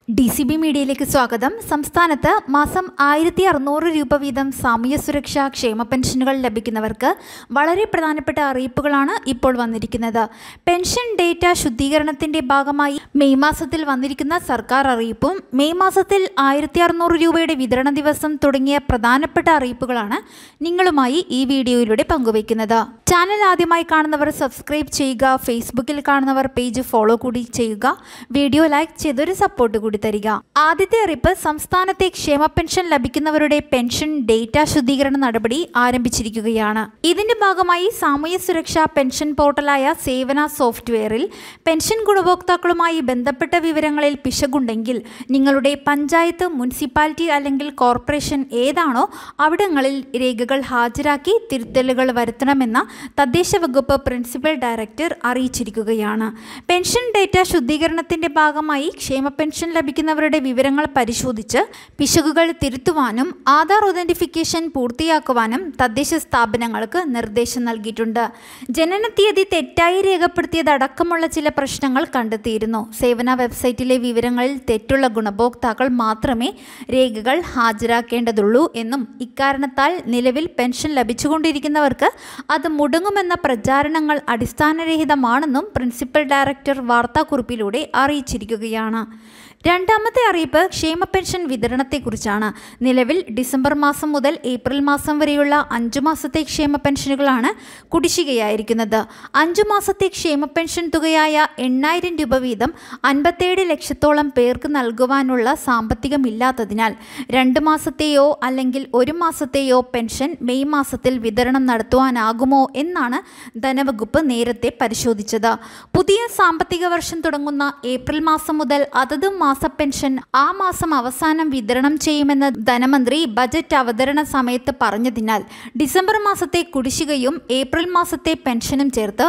DCB മീഡിയയിലേക്ക് സ്വാഗതം. സംസ്ഥാനത്ത് മാസം 1600 രൂപ വീതം സാമൂഹ്യ സുരക്ഷാ ക്ഷേമ പെൻഷനുകൾ ലഭിക്കുന്നവർക്ക് വളരെ പ്രധാനപ്പെട്ട അറിയിപ്പുകളാണ് ഇപ്പോൾ വന്നിരിക്കുന്നത്. പെൻഷൻ ഡേറ്റ ശുദ്ധീകരണത്തിന്റെ ഭാഗമായി മെയ് മാസത്തിൽ വന്നിരിക്കുന്ന സർക്കാർ അറിയിപ്പും മെയ് മാസത്തിൽ 1600 രൂപയുടെ വിതരണ ദിവസം തുടങ്ങിയ പ്രധാനപ്പെട്ട അറിയിപ്പുകളാണ് നിങ്ങളുമായി ഈ വീഡിയോയിലൂടെ പങ്കുവയ്ക്കുന്നത്. ചാനൽ ആദ്യമായി കാണുന്നവർ സബ്സ്ക്രൈബ് ചെയ്യുക, ഫേസ്ബുക്കിൽ കാണുന്നവർ പേജ് ഫോളോ കൂടി ചെയ്യുക, വീഡിയോ ലൈക്ക് ചെയ്തൊരു സപ്പോർട്ട് കൂടി തരിക. ആദ്യത്തെ അറിയിപ്പ്, സംസ്ഥാനത്തെ ക്ഷേമ പെൻഷൻ ലഭിക്കുന്നവരുടെ പെൻഷൻ ഡേറ്റ ശുദ്ധീകരണ നടപടി ആരംഭിച്ചിരിക്കുകയാണ്. ഇതിന്റെ ഭാഗമായി സാമൂഹ്യ സുരക്ഷാ പെൻഷൻ പോർട്ടലായ സേവന സോഫ്റ്റ്വെയറിൽ പെൻഷൻ ഗുണഭോക്താക്കളുമായി ബന്ധപ്പെട്ട വിവരങ്ങളിൽ പിശകുണ്ടെങ്കിൽ നിങ്ങളുടെ പഞ്ചായത്ത്, മുനിസിപ്പാലിറ്റി അല്ലെങ്കിൽ കോർപ്പറേഷൻ ഏതാണോ അവിടങ്ങളിൽ രേഖകൾ ഹാജരാക്കി തിരുത്തലുകൾ വരുത്തണമെന്ന തദ്ദേശ വകുപ്പ് പ്രിൻസിപ്പൽ ഡയറക്ടർ അറിയിച്ചിരിക്കുകയാണ്. പെൻഷൻ ഡേറ്റ ശുദ്ധീകരണത്തിന്റെ ഭാഗമായി ക്ഷേമ പെൻഷൻ ലഭിക്കുന്നവരുടെ വിവരങ്ങൾ പരിശോധിച്ച് പിശകുകൾ തിരുത്തുവാനും ആധാർ ഒതന്റിഫിക്കേഷൻ പൂർത്തിയാക്കുവാനും തദ്ദേശ സ്ഥാപനങ്ങൾക്ക് നിർദ്ദേശം നൽകിയിട്ടുണ്ട്. ജനനത്തീയതി തെറ്റായി രേഖപ്പെടുത്തിയതടക്കമുള്ള ചില പ്രശ്നങ്ങൾ കണ്ടെത്തിയിരുന്നു. സേവന വെബ്സൈറ്റിലെ വിവരങ്ങളിൽ തെറ്റുള്ള ഗുണഭോക്താക്കൾ മാത്രമേ രേഖകൾ ഹാജരാക്കേണ്ടതുള്ളൂ എന്നും ഇക്കാരണത്താൽ നിലവിൽ പെൻഷൻ ലഭിച്ചുകൊണ്ടിരിക്കുന്നവർക്ക് അത് മുടങ്ങുമെന്ന പ്രചാരണങ്ങൾ അടിസ്ഥാനരഹിതമാണെന്നും പ്രിൻസിപ്പൽ ഡയറക്ടർ വാർത്താക്കുറിപ്പിലൂടെ അറിയിച്ചിരിക്കുകയാണ്. രണ്ടാമത്തെ അറിയിപ്പ് ക്ഷേമ പെൻഷൻ വിതരണത്തെക്കുറിച്ചാണ്. നിലവിൽ ഡിസംബർ മാസം മുതൽ ഏപ്രിൽ മാസം വരെയുള്ള 5 മാസത്തെ ക്ഷേമ പെൻഷനുകളാണ് കുടിശ്ശികയായിരിക്കുന്നത്. 5 മാസത്തെ ക്ഷേമ പെൻഷൻ തുകയായ 8000 രൂപ വീതം 57 ലക്ഷത്തോളം പേർക്ക് നൽകുവാനുള്ള സാമ്പത്തികമില്ലാത്തതിനാൽ 2 മാസത്തെയോ അല്ലെങ്കിൽ 1 മാസത്തെയോ പെൻഷൻ മെയ് മാസത്തിൽ വിതരണം നടത്തുവാനാകുമോ എന്നാണ് ധനവകുപ്പ് നേരത്തെ പരിശോധിച്ചത്. പുതിയ സാമ്പത്തിക വർഷം തുടങ്ങുന്ന ഏപ്രിൽ മാസം മുതൽ അതത് മാസ പെൻഷൻ ആ മാസം അവസാനം വിതരണം ചെയ്യുമെന്ന് ധനമന്ത്രി ബജറ്റ് അവതരണ സമയത്ത് പറഞ്ഞതിനാൽ ഡിസംബർ മാസത്തെ കുടിശ്ശികയും ഏപ്രിൽ മാസത്തെ പെൻഷനും ചേർത്ത്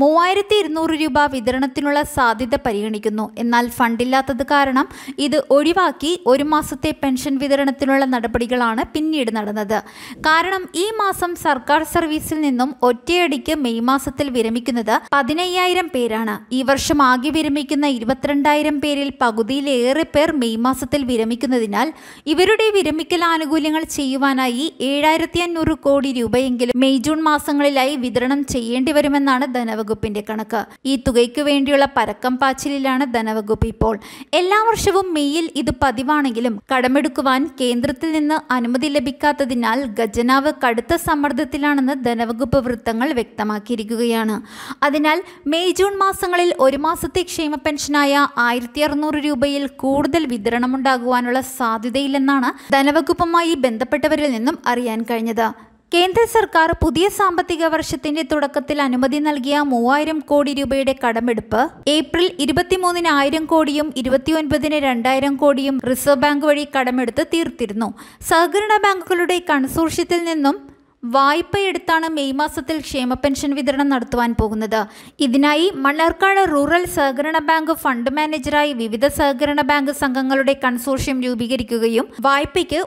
3200 രൂപ വിതരണത്തിനുള്ള സാധ്യത പരിഗണിക്കുന്നു. എന്നാൽ ഫണ്ടില്ലാത്തത് കാരണം ഇത് ഒഴിവാക്കി 1 മാസത്തെ പെൻഷൻ വിതരണത്തിനുള്ള നടപടികളാണ് പിന്നീട് നടന്നത്. കാരണം ഈ മാസം സർക്കാർ സർവീസിൽ നിന്നും ഒറ്റയടിക്ക് മെയ് മാസത്തിൽ വിരമിക്കുന്നത് 15000 പേരാണ്. ഈ വർഷം ആകെ വിരമിക്കുന്ന 22000 പേരിൽ പകുതിയിലേറെ പേർ മെയ് മാസത്തിൽ വിരമിക്കുന്നതിനാൽ ഇവരുടെ വിരമിക്കൽ ആനുകൂല്യങ്ങൾ ചെയ്യുവാനായി 7500 കോടി രൂപയെങ്കിലും മെയ് ജൂൺ മാസങ്ങളിലായി വിതരണം ചെയ്യേണ്ടി വരുമെന്നാണ് ധനവകുപ്പിന്റെ കണക്ക്. ഈ തുകയ്ക്ക് വേണ്ടിയുള്ള പരക്കം പാച്ചിലിലാണ് ധനവകുപ്പ് ഇപ്പോൾ. എല്ലാ വർഷവും മെയ്യിൽ ഇത് പതിവാണെങ്കിലും കടമെടുക്കുവാൻ കേന്ദ്രത്തിൽ നിന്ന് അനുമതി ലഭിക്കാത്തതിനാൽ ഖജനാവ് കടുത്ത സമ്മർദ്ദത്തിലാണെന്ന് ധനവകുപ്പ് വൃത്തങ്ങൾ വ്യക്തമാക്കിയിരിക്കുകയാണ്. അതിനാൽ മെയ് ജൂൺ മാസങ്ങളിൽ 1 മാസത്തെ ക്ഷേമ പെൻഷനായ 1600 രൂപയിൽ കൂടുതൽ വിതരണമുണ്ടാകുവാനുള്ള സാധ്യതയില്ലെന്നാണ് ധനവകുപ്പുമായി ബന്ധപ്പെട്ടവരിൽ നിന്നും അറിയാൻ കഴിഞ്ഞത്. കേന്ദ്ര സർക്കാർ പുതിയ സാമ്പത്തിക വർഷത്തിന്റെ തുടക്കത്തിൽ അനുമതി നൽകിയ 3000 കോടി രൂപയുടെ കടമെടുപ്പ് ഏപ്രിൽ 23-ന് 1000 കോടിയും 29-ന് 2000 കോടിയും റിസർവ് ബാങ്ക് വഴി കടമെടുത്ത് തീർത്തിരുന്നു. സഹകരണ ബാങ്കുകളുടെ കൺസോർഷ്യത്തിൽ നിന്നും വായ്പയെടുത്താണ് മെയ് മാസത്തിൽ ക്ഷേമ പെൻഷൻ വിതരണം നടത്തുവാൻ പോകുന്നത്. ഇതിനായി മണ്ണാർക്കാട് റൂറൽ സഹകരണ ബാങ്ക് ഫണ്ട് മാനേജറായി വിവിധ സഹകരണ ബാങ്ക് സംഘങ്ങളുടെ കൺസോർഷ്യം രൂപീകരിക്കുകയും വായ്പയ്ക്ക്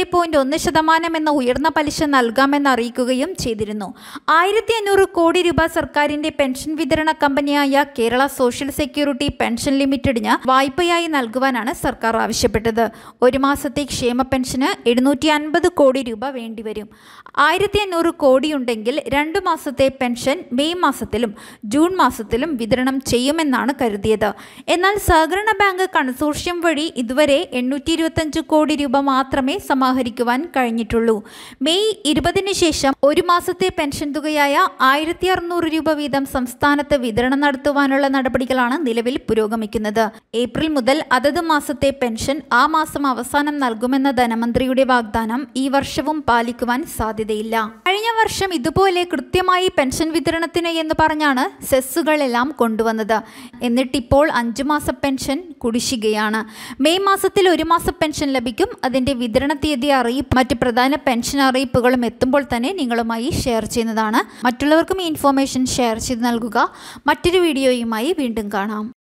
9.1% എന്ന ഉയർന്ന പലിശ നൽകാമെന്ന് അറിയിക്കുകയും ചെയ്തിരുന്നു. 1500 കോടി രൂപ സർക്കാരിന്റെ പെൻഷൻ വിതരണ കമ്പനിയായ കേരള സോഷ്യൽ സെക്യൂരിറ്റി പെൻഷൻ ലിമിറ്റഡിന് വായ്പയായി നൽകുവാനാണ് സർക്കാർ ആവശ്യപ്പെട്ടത്. 1 മാസത്തെ ക്ഷേമ പെൻഷന് 750 കോടി രൂപ വേണ്ടിവരും. 1500 കോടിയുണ്ടെങ്കിൽ 2 മാസത്തെ പെൻഷൻ മെയ് മാസത്തിലും ജൂൺ മാസത്തിലും വിതരണം ചെയ്യുമെന്നാണ് കരുതിയത്. എന്നാൽ സഹകരണ ബാങ്ക് കൺസോർഷ്യം വഴി ഇതുവരെ 825 കോടി രൂപ മാത്രമേ സമാഹരിക്കുവാൻ കഴിഞ്ഞിട്ടുള്ളൂ. മെയ് 20-ന് ശേഷം 1 മാസത്തെ പെൻഷൻ തുകയായ 1600 രൂപ വീതം സംസ്ഥാനത്ത് വിതരണം നടത്തുവാനുള്ള നടപടികളാണ് നിലവിൽ പുരോഗമിക്കുന്നത്. ഏപ്രിൽ മുതൽ അതത് മാസത്തെ പെൻഷൻ ആ മാസം അവസാനം നൽകുമെന്ന ധനമന്ത്രിയുടെ വാഗ്ദാനം ഈ വർഷവും പാലിക്കുവാൻ സാധ്യതയില്ല. കഴിഞ്ഞ വർഷം ഇതുപോലെ കൃത്യമായി പെൻഷൻ വിതരണത്തിന് എന്ന് പറഞ്ഞാണ് സെസ്സുകളെല്ലാം കൊണ്ടുവന്നത്. എന്നിട്ടിപ്പോൾ 5 മാസ പെൻഷൻ കുടിശ്ശികയാണ്. മെയ് മാസത്തിൽ 1 മാസ പെൻഷൻ ലഭിക്കും. അതിന്റെ വിതരണ തീയതി അറിയിപ്പ് മറ്റ് പ്രധാന പെൻഷൻ അറിയിപ്പുകളും എത്തുമ്പോൾ തന്നെ നിങ്ങളുമായി ഷെയർ ചെയ്യുന്നതാണ്. മറ്റുള്ളവർക്കും ഈ ഇൻഫോർമേഷൻ ഷെയർ ചെയ്ത് നൽകുക. മറ്റൊരു വീഡിയോയുമായി വീണ്ടും കാണാം.